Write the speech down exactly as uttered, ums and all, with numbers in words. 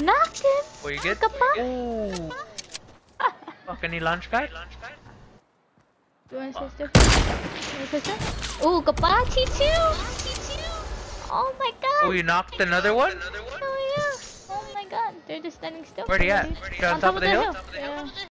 Knocked him! Were you good? Ooh. Fuck, any launch guy? Do you want a sister? You want a sister? Ooh, Kapachi too! Oh my god! Oh, you knocked another one? Oh yeah! Oh my god, they're just standing still. Where'd he at? Somebody- They're on top of the hill? Yeah.